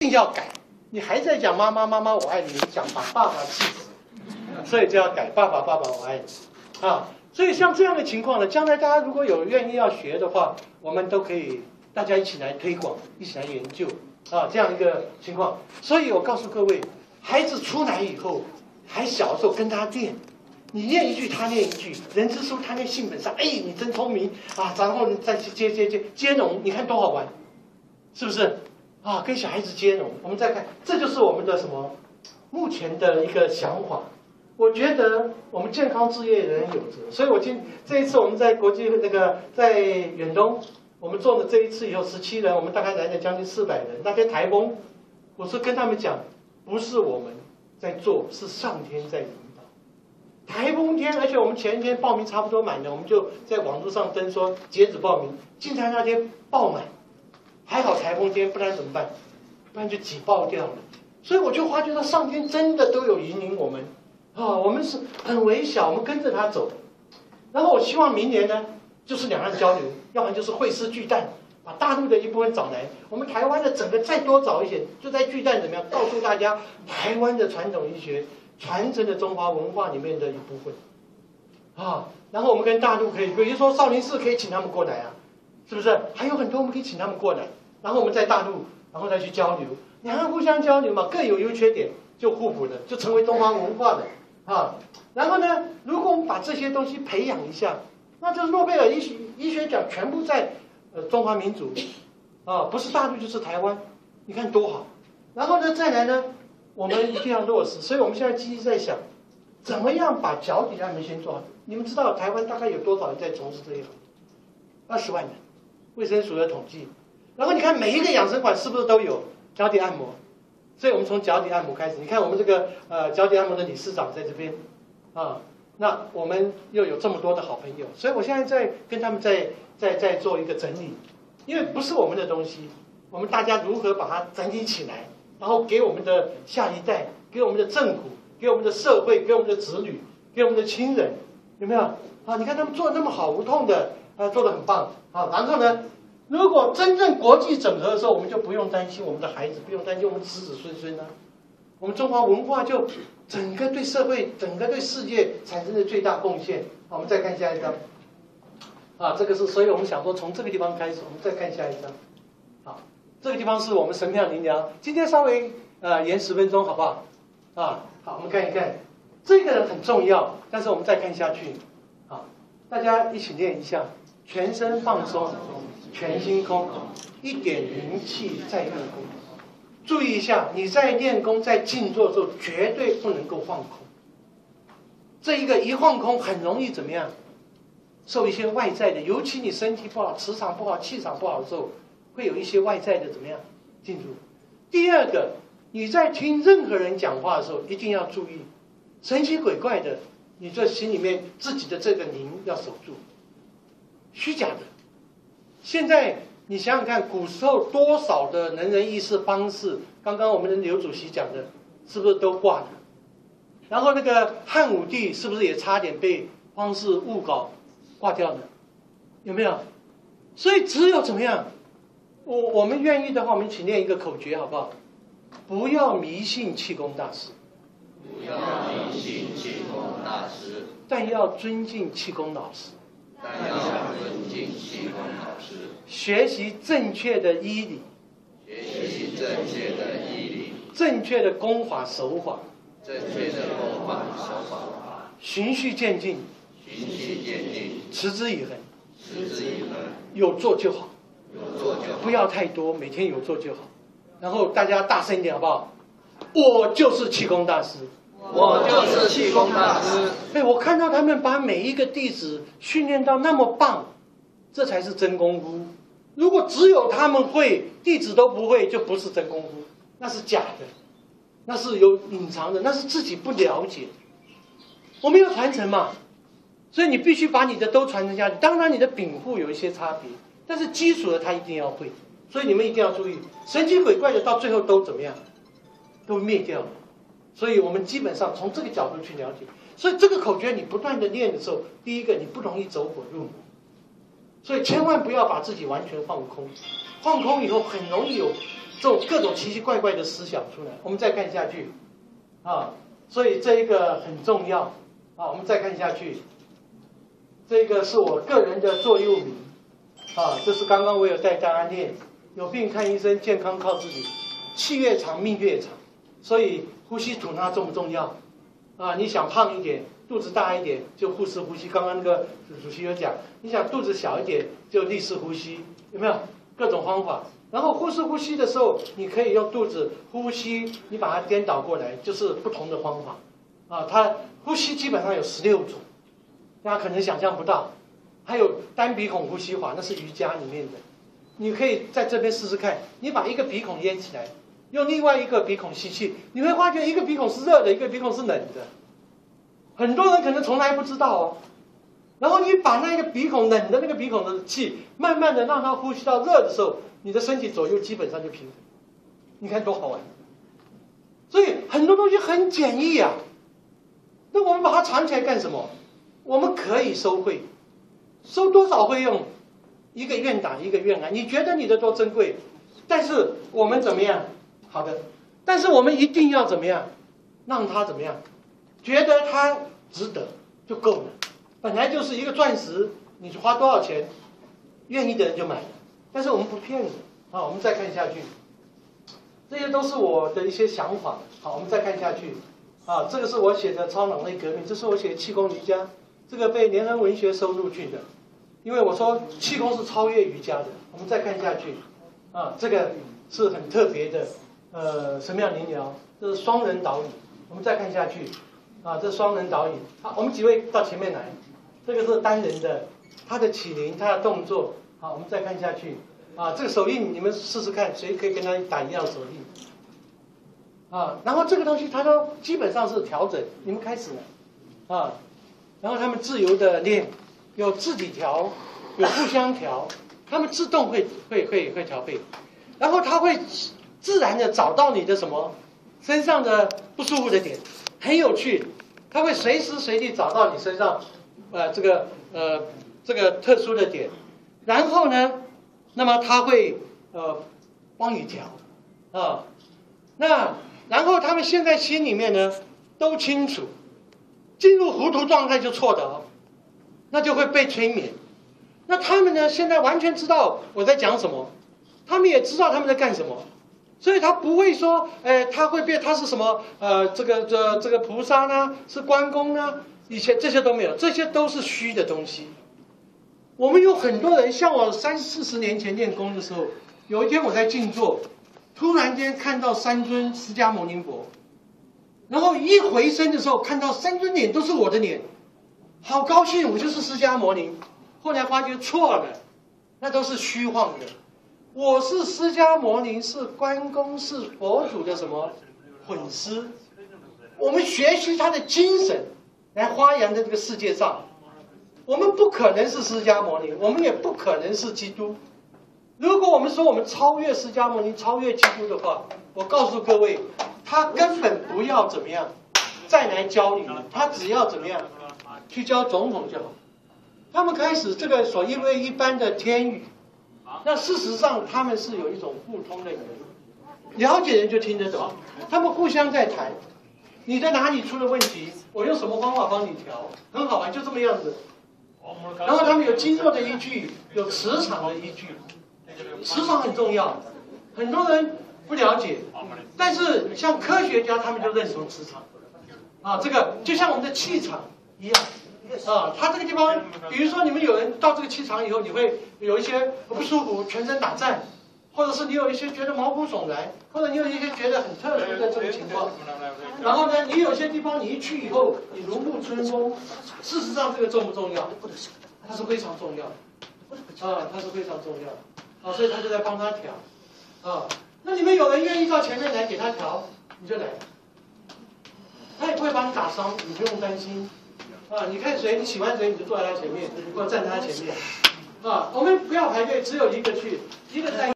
定要改。你还在讲妈妈妈妈我爱你，你讲把爸爸气死，所以就要改爸爸爸爸我爱你啊。所以像这样的情况呢，将来大家如果有愿意要学的话，我们都可以大家一起来推广，一起来研究啊这样一个情况。所以我告诉各位，孩子出来以后，还小的时候跟他练。你念一句，他念一句，人之初，他念性本善。哎，你真聪明啊！然后你再去接龙，你看多好玩，是不是？啊，跟小孩子接龙，我们再看，这就是我们的什么？目前的一个想法。我觉得我们健康置业人有责，所以我这一次我们在国际在远东，我们做了这一次以后17人，我们大概来了将近400人。那天台风，我是跟他们讲，不是我们在做，是上天在引导。台风天，而且我们前一天报名差不多满了，我们就在网络上登说截止报名，竟然那天爆满，还好台风天，不然怎么办？不然就挤爆掉了。所以我就发觉到上天真的都有引领我们啊，我们是很微小，我们跟着他走。然后我希望明年呢，就是两岸交流，要不然就是会师巨蛋，把大陆的一部分找来，我们台湾的整个再多找一些，就在巨蛋怎么样，告诉大家台湾的传统医学传承的中华文化里面的一部分啊。然后我们跟大陆可以，比如说少林寺可以请他们过来啊，是不是？还有很多我们可以请他们过来，然后我们在大陆，然后再去交流，两岸互相交流嘛，各有优缺点，就互补的，就成为中华文化的啊。然后呢，如果我们把这些东西培养一下，那这诺贝尔医学奖全部在中华民族啊，不是大陆就是台湾，你看多好。然后呢，再来呢，我们一定要落实，所以我们现在积极在想，怎么样把脚底按摩先做好。你们知道台湾大概有多少人在从事这一行？20万人，卫生署的统计。然后你看每一个养生馆是不是都有脚底按摩？所以我们从脚底按摩开始。你看我们这个脚底按摩的理事长在这边啊，那我们又有这么多的好朋友，所以我现在在跟他们在做一个整理，因为不是我们的东西，我们大家如何把它整理起来，然后给我们的下一代，给我们的政府，给我们的社会，给我们的子女，给我们的亲人，有没有啊？你看他们做的那么好，无痛的做得很棒啊。然后呢，如果真正国际整合的时候，我们就不用担心我们的孩子，不用担心我们子子孙孙啊。我们中华文化就整个对社会、整个对世界产生的最大贡献。好，我们再看下一张。啊，这个是，所以我们想说从这个地方开始，我们再看下一张。好，这个地方是我们神妙灵疗，今天稍微延10分钟，好不好？啊，好，我们看一看，这个人很重要，但是我们再看下去。好，大家一起练一下，全身放松，全心空，一点灵气在练功。注意一下，你在练功、在静坐的时候，绝对不能够放空。这一个一放空，很容易怎么样？受一些外在的，尤其你身体不好、磁场不好、气场不好的时候，会有一些外在的怎么样进入。第二个，你在听任何人讲话的时候，一定要注意，神奇鬼怪的，你这心里面自己的这个灵要守住，虚假的。现在你想想看，古时候多少的能人异士方士，刚刚我们的刘主席讲的，是不是都挂了？然后那个汉武帝是不是也差点被方士误搞挂掉呢？有没有？所以只有怎么样？我们愿意的话，我们一起念一个口诀好不好？不要迷信气功大师， 不要迷信气功大师， 但要尊敬气功老师， 但要尊敬气功老师， 学习正确的医理， 学习正确的医理， 正确的功法手法， 正确的功法手法， 循序渐进， 循序渐进， 持之以恒， 持之以恒， 有做就好， 有做就好， 不要太多，每天有做就好。然后大家大声一点好不好？我就是气功大师， 我就是气功大师。 哎，我看到他们把每一个弟子训练到那么棒，这才是真功夫。如果只有他们会，弟子都不会，就不是真功夫，那是假的，那是有隐藏的，那是自己不了解。我们要传承嘛，所以你必须把你的都传承下去。当然你的禀赋有一些差别，但是基础的他一定要会。所以你们一定要注意，神奇鬼怪的到最后都怎么样？都灭掉了。所以我们基本上从这个角度去了解。所以这个口诀你不断的练的时候，第一个你不容易走火入魔，所以千万不要把自己完全放空。放空以后很容易有这种各种奇奇怪怪的思想出来。我们再看下去，啊，所以这一个很重要啊。我们再看下去，这个是我个人的座右铭啊，这是刚刚我有带大家念，有病看医生，健康靠自己，气越长命越长。所以呼吸吐纳重不重要啊？你想胖一点，肚子大一点，就腹式呼吸。刚刚那个主席有讲，你想肚子小一点，就立式呼吸，有没有？各种方法。然后腹式呼吸的时候，你可以用肚子呼吸，你把它颠倒过来，就是不同的方法啊。它呼吸基本上有16种，大家可能想象不到。还有单鼻孔呼吸法，那是瑜伽里面的，你可以在这边试试看。你把一个鼻孔淹起来，用另外一个鼻孔吸气，你会发觉一个鼻孔是热的，一个鼻孔是冷的。很多人可能从来不知道哦。然后你把那个鼻孔冷的那个鼻孔的气，慢慢的让它呼吸到热的时候，你的身体左右基本上就平衡。你看多好玩！所以很多东西很简易啊。那我们把它藏起来干什么？我们可以收费，收多少费用？一个愿打一个愿挨。你觉得你的多珍贵，但是我们怎么样？好的，但是我们一定要怎么样？让它怎么样？觉得它值得就够了。本来就是一个钻石，你花多少钱，愿意的人就买了。但是我们不骗人啊。我们再看下去，这些都是我的一些想法。好，我们再看下去啊。这个是我写的《超脑内革命》，这是我写的气功瑜伽，这个被联合文学收录去的。因为我说气功是超越瑜伽的。我们再看下去啊，这个是很特别的神妙灵疗，这是双人导引。我们再看下去啊，这是双人导引。好，我们几位到前面来。这个是单人的，他的起灵，他的动作。好，我们再看下去啊，这个手印你们试试看，谁可以跟他打一样手印啊？然后这个东西它都基本上是调整，你们开始了啊。然后他们自由的练，有自己调，有互相调，他们自动会调配，然后他会自然的找到你的什么身上的不舒服的点，很有趣，他会随时随地找到你身上。这个特殊的点，然后呢，那么他会帮你调啊，那然后他们现在心里面呢都清楚，进入糊涂状态就错的哦，那就会被催眠。那他们呢现在完全知道我在讲什么，他们也知道他们在干什么，所以他不会说，他会变，他是什么这个菩萨呢，是关公呢？以前这些都没有，这些都是虚的东西。我们有很多人，像我30-40年前练功的时候，有一天我在静坐，突然间看到3尊释迦牟尼佛，然后一回身的时候，看到3尊脸都是我的脸，好高兴，我就是释迦牟尼。后来发觉错了，那都是虚幻的。我是释迦牟尼，是关公，是佛祖的什么粉丝？我们学习他的精神。来发扬在这个世界上，我们不可能是释迦牟尼，我们也不可能是基督。如果我们说我们超越释迦牟尼、超越基督的话，我告诉各位，他根本不要怎么样再来教你，他只要怎么样去教总统就好。他们开始这个所谓一般的天语，那事实上他们是有一种互通的语言，了解人就听得懂，他们互相在谈。你在哪里出了问题？我用什么方法帮你调？很好玩，就这么样子。然后他们有肌肉的依据，有磁场的依据。磁场很重要，很多人不了解，但是像科学家他们就认同磁场。啊，这个就像我们的气场一样。啊，它这个地方，比如说你们有人到这个气场以后，你会有一些不舒服，全身打颤。或者是你有一些觉得毛骨悚然，或者你有一些觉得很特殊的这个情况，然后呢，你有些地方你一去以后，你如沐春风。事实上，这个重不重要？它是非常重要的，啊，它是非常重要的，啊，所以他就在帮他调，啊，那你们有人愿意到前面来给他调，你就来，他也不会把你打伤，你不用担心，啊，你看谁，你喜欢谁，你就坐在他前面，或者站在他前面，啊，我们不要排队，只有一个去，一个在。